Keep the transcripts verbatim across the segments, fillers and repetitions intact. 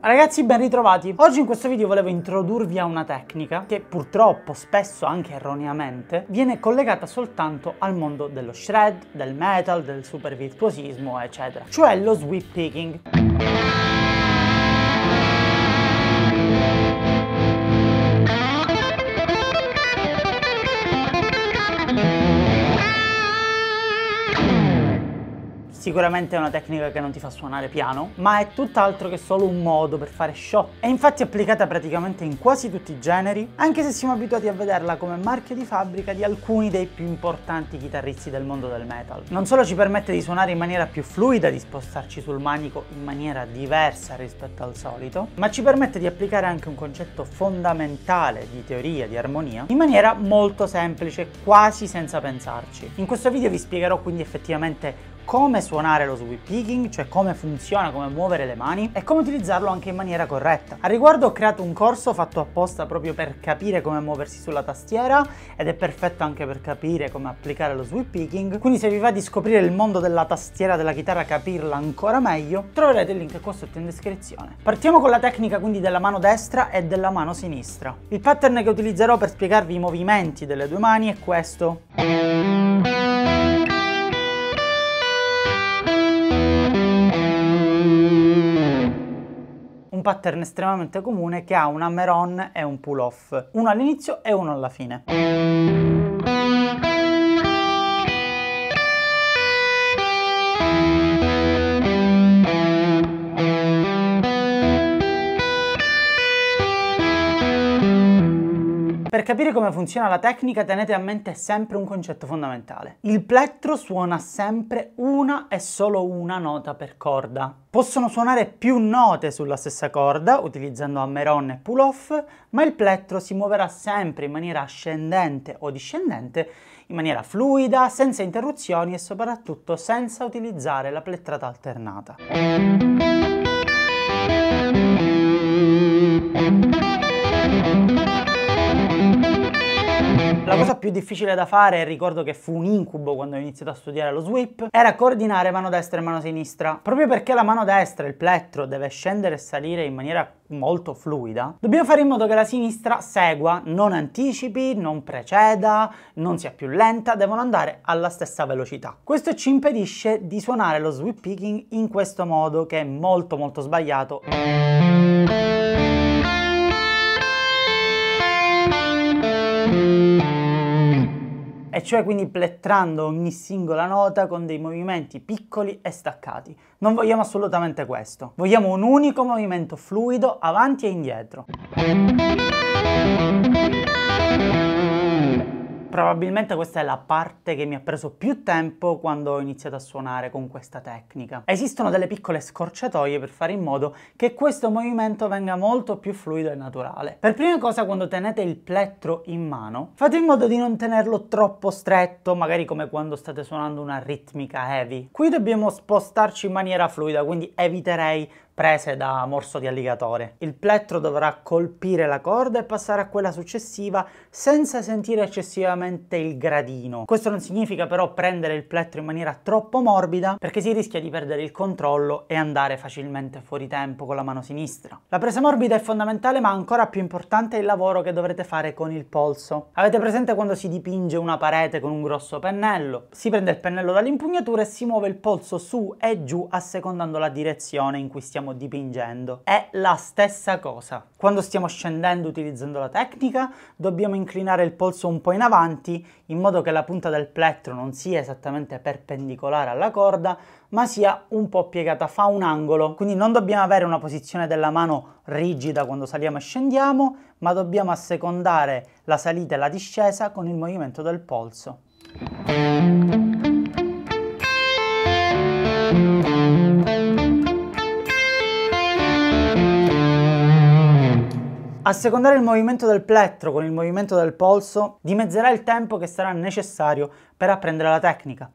Ragazzi, ben ritrovati! Oggi in questo video volevo introdurvi a una tecnica che purtroppo, spesso anche erroneamente, viene collegata soltanto al mondo dello shred, del metal, del super virtuosismo, eccetera, cioè lo sweep picking. Sicuramente è una tecnica che non ti fa suonare piano, ma è tutt'altro che solo un modo per fare show. È infatti applicata praticamente in quasi tutti i generi, anche se siamo abituati a vederla come marchio di fabbrica di alcuni dei più importanti chitarristi del mondo del metal. Non solo ci permette di suonare in maniera più fluida, di spostarci sul manico in maniera diversa rispetto al solito, ma ci permette di applicare anche un concetto fondamentale di teoria, di armonia, in maniera molto semplice, quasi senza pensarci. In questo video vi spiegherò quindi effettivamente come suonare lo sweep picking, cioè come funziona, come muovere le mani e come utilizzarlo anche in maniera corretta. A riguardo ho creato un corso fatto apposta proprio per capire come muoversi sulla tastiera ed è perfetto anche per capire come applicare lo sweep picking, quindi se vi va di scoprire il mondo della tastiera della chitarra, capirla ancora meglio, troverete il link qua sotto in descrizione. Partiamo con la tecnica quindi della mano destra e della mano sinistra. Il pattern che utilizzerò per spiegarvi i movimenti delle due mani è questo. Un pattern estremamente comune che ha un hammer-on e un pull-off, uno all'inizio e uno alla fine. Per capire come funziona la tecnica tenete a mente sempre un concetto fondamentale. Il plettro suona sempre una e solo una nota per corda. Possono suonare più note sulla stessa corda utilizzando hammer-on e pull-off, ma il plettro si muoverà sempre in maniera ascendente o discendente, in maniera fluida, senza interruzioni e soprattutto senza utilizzare la plettrata alternata. La cosa più difficile da fare, e ricordo che fu un incubo quando ho iniziato a studiare lo sweep, era coordinare mano destra e mano sinistra. Proprio perché la mano destra, il plettro, deve scendere e salire in maniera molto fluida, dobbiamo fare in modo che la sinistra segua, non anticipi, non preceda, non sia più lenta, devono andare alla stessa velocità. Questo ci impedisce di suonare lo sweep picking in questo modo, che è molto molto sbagliato. E cioè quindi plettrando ogni singola nota con dei movimenti piccoli e staccati. Non vogliamo assolutamente questo. Vogliamo un unico movimento fluido avanti e indietro. Probabilmente questa è la parte che mi ha preso più tempo quando ho iniziato a suonare con questa tecnica. Esistono delle piccole scorciatoie per fare in modo che questo movimento venga molto più fluido e naturale. Per prima cosa, quando tenete il plettro in mano, fate in modo di non tenerlo troppo stretto, magari come quando state suonando una ritmica heavy. Qui dobbiamo spostarci in maniera fluida, quindi eviterei prese da morso di alligatore. Il plettro dovrà colpire la corda e passare a quella successiva senza sentire eccessivamente il gradino. Questo non significa però prendere il plettro in maniera troppo morbida, perché si rischia di perdere il controllo e andare facilmente fuori tempo con la mano sinistra. La presa morbida è fondamentale, ma ancora più importante è il lavoro che dovrete fare con il polso. Avete presente quando si dipinge una parete con un grosso pennello? Si prende il pennello dall'impugnatura e si muove il polso su e giù assecondando la direzione in cui stiamo dipingendo. È la stessa cosa. Quando stiamo scendendo utilizzando la tecnica, dobbiamo inclinare il polso un po' in avanti in modo che la punta del plettro non sia esattamente perpendicolare alla corda, ma sia un po' piegata, fa un angolo. Quindi non dobbiamo avere una posizione della mano rigida quando saliamo e scendiamo, ma dobbiamo assecondare la salita e la discesa con il movimento del polso. Assecondare il movimento del plettro con il movimento del polso dimezzerà il tempo che sarà necessario per apprendere la tecnica.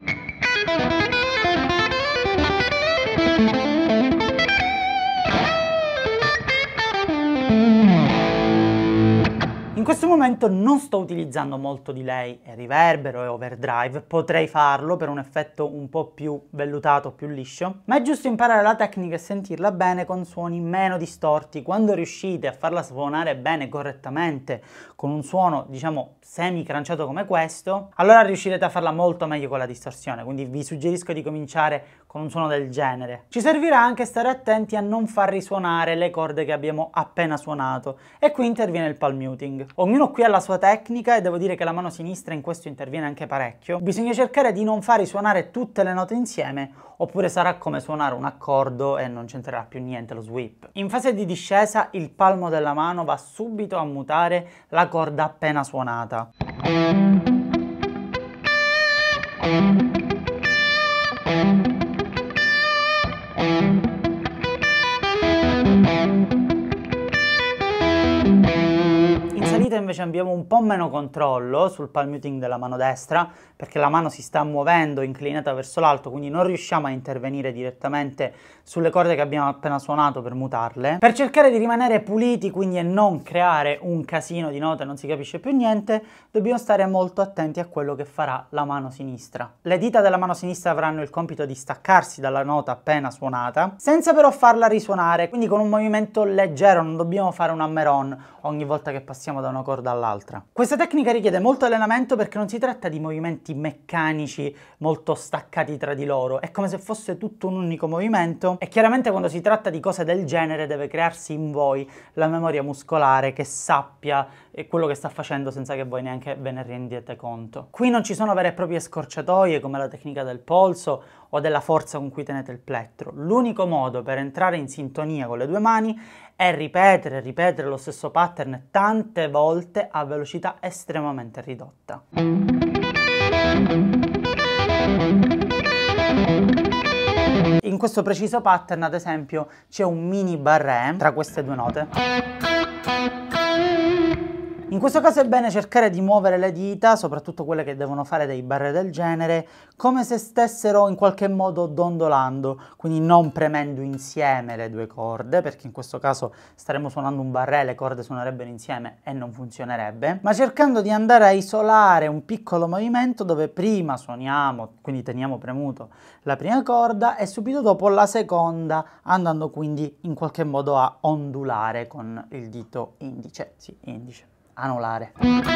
questo momento non sto utilizzando molto delay e riverbero e overdrive, potrei farlo per un effetto un po' più vellutato, più liscio, ma è giusto imparare la tecnica e sentirla bene con suoni meno distorti. Quando riuscite a farla suonare bene, correttamente, con un suono diciamo semi cranciato come questo, allora riuscirete a farla molto meglio con la distorsione, quindi vi suggerisco di cominciare con un suono del genere. Ci servirà anche stare attenti a non far risuonare le corde che abbiamo appena suonato, e qui interviene il palm muting. Ognuno qui ha la sua tecnica e devo dire che la mano sinistra in questo interviene anche parecchio. Bisogna cercare di non far risuonare tutte le note insieme, oppure sarà come suonare un accordo e non c'entrerà più niente lo sweep. In fase di discesa il palmo della mano va subito a mutare la corda appena suonata. Invece abbiamo un po' meno controllo sul palm muting della mano destra, perché la mano si sta muovendo inclinata verso l'alto, quindi non riusciamo a intervenire direttamente sulle corde che abbiamo appena suonato per mutarle. Per cercare di rimanere puliti quindi e non creare un casino di note, non si capisce più niente, dobbiamo stare molto attenti a quello che farà la mano sinistra. Le dita della mano sinistra avranno il compito di staccarsi dalla nota appena suonata, senza però farla risuonare, quindi con un movimento leggero, non dobbiamo fare un hammer on ogni volta che passiamo da una corda all'altra. Questa tecnica richiede molto allenamento perché non si tratta di movimenti meccanici molto staccati tra di loro, è come se fosse tutto un unico movimento, e chiaramente quando si tratta di cose del genere deve crearsi in voi la memoria muscolare che sappia quello che sta facendo senza che voi neanche ve ne rendiate conto. Qui non ci sono vere e proprie scorciatoie come la tecnica del polso o della forza con cui tenete il plettro. L'unico modo per entrare in sintonia con le due mani è ripetere e ripetere lo stesso pattern tante volte a velocità estremamente ridotta. In questo preciso pattern, ad esempio, c'è un mini barré tra queste due note. In questo caso è bene cercare di muovere le dita, soprattutto quelle che devono fare dei barré del genere, come se stessero in qualche modo dondolando, quindi non premendo insieme le due corde, perché in questo caso staremo suonando un barré, le corde suonerebbero insieme e non funzionerebbe, ma cercando di andare a isolare un piccolo movimento dove prima suoniamo, quindi teniamo premuto la prima corda e subito dopo la seconda, andando quindi in qualche modo a ondulare con il dito indice, sì, indice. Anulare.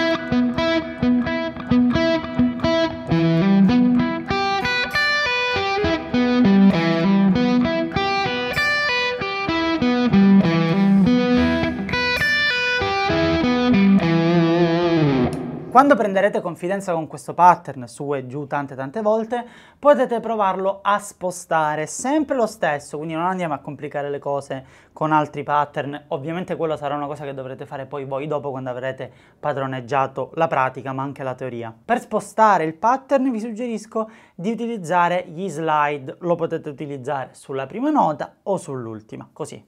Quando prenderete confidenza con questo pattern su e giù tante tante volte, potete provarlo a spostare, sempre lo stesso, quindi non andiamo a complicare le cose con altri pattern. Ovviamente quello sarà una cosa che dovrete fare poi voi dopo, quando avrete padroneggiato la pratica ma anche la teoria. Per spostare il pattern vi suggerisco di utilizzare gli slide, lo potete utilizzare sulla prima nota o sull'ultima, così.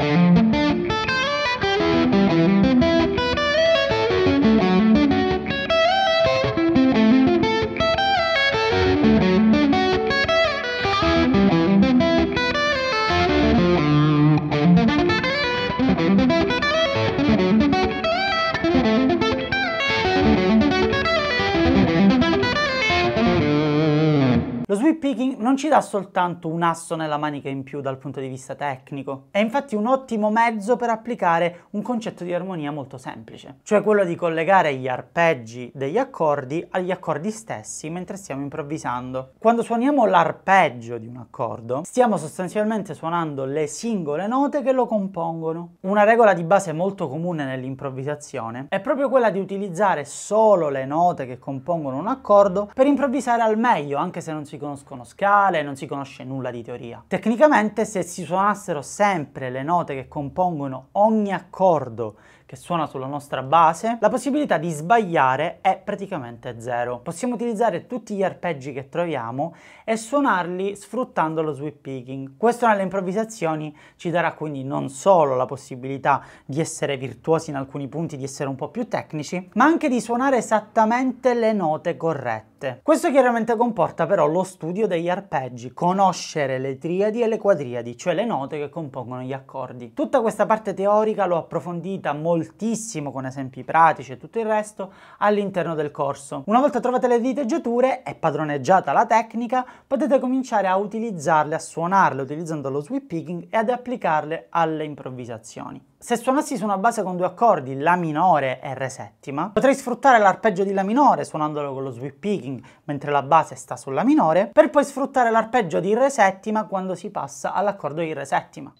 Lo sweep picking non ci dà soltanto un asso nella manica in più dal punto di vista tecnico, è infatti un ottimo mezzo per applicare un concetto di armonia molto semplice, cioè quello di collegare gli arpeggi degli accordi agli accordi stessi mentre stiamo improvvisando. Quando suoniamo l'arpeggio di un accordo, stiamo sostanzialmente suonando le singole note che lo compongono. Una regola di base molto comune nell'improvvisazione è proprio quella di utilizzare solo le note che compongono un accordo per improvvisare al meglio, anche se non si conoscono scale, non si conosce nulla di teoria. Tecnicamente, se si suonassero sempre le note che compongono ogni accordo che suona sulla nostra base, la possibilità di sbagliare è praticamente zero. Possiamo utilizzare tutti gli arpeggi che troviamo e suonarli sfruttando lo sweep picking. Questo nelle improvvisazioni ci darà quindi non solo la possibilità di essere virtuosi in alcuni punti, di essere un po' più tecnici, ma anche di suonare esattamente le note corrette. Questo chiaramente comporta però lo studio degli arpeggi, conoscere le triadi e le quadriadi, cioè le note che compongono gli accordi. Tutta questa parte teorica l'ho approfondita molto moltissimo con esempi pratici e tutto il resto all'interno del corso. Una volta trovate le diteggiature e padroneggiata la tecnica, potete cominciare a utilizzarle, a suonarle utilizzando lo sweep picking e ad applicarle alle improvvisazioni. Se suonassi su una base con due accordi, La minore e Re settima, potrei sfruttare l'arpeggio di La minore suonandolo con lo sweep picking mentre la base sta sulla minore, per poi sfruttare l'arpeggio di Re settima quando si passa all'accordo di Re settima.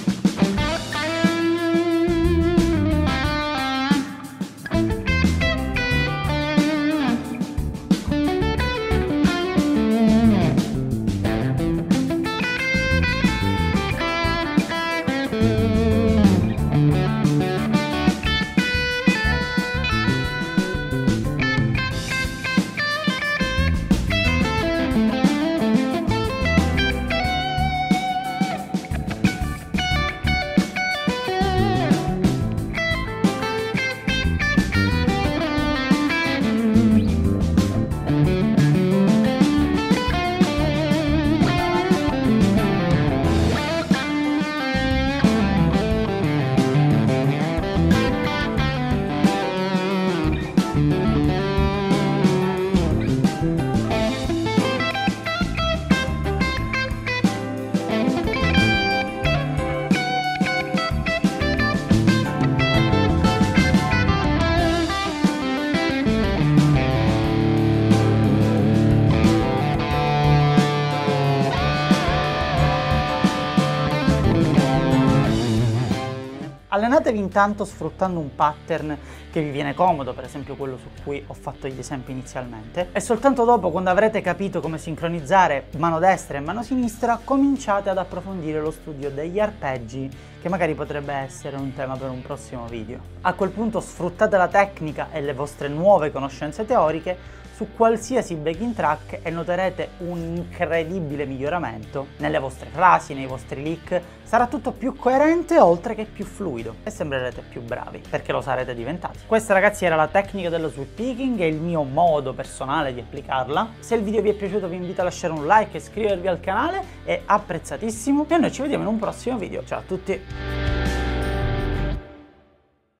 Allenatevi intanto sfruttando un pattern che vi viene comodo, per esempio quello su cui ho fatto gli esempi inizialmente, e soltanto dopo, quando avrete capito come sincronizzare mano destra e mano sinistra, cominciate ad approfondire lo studio degli arpeggi, che magari potrebbe essere un tema per un prossimo video. A quel punto sfruttate la tecnica e le vostre nuove conoscenze teoriche su qualsiasi backing track e noterete un incredibile miglioramento nelle vostre frasi, nei vostri lick. Sarà tutto più coerente oltre che più fluido e sembrerete più bravi, perché lo sarete diventati. Questa, ragazzi, era la tecnica dello sweep picking e il mio modo personale di applicarla. Se il video vi è piaciuto vi invito a lasciare un like e iscrivervi al canale, è apprezzatissimo, e noi ci vediamo in un prossimo video. Ciao a tutti!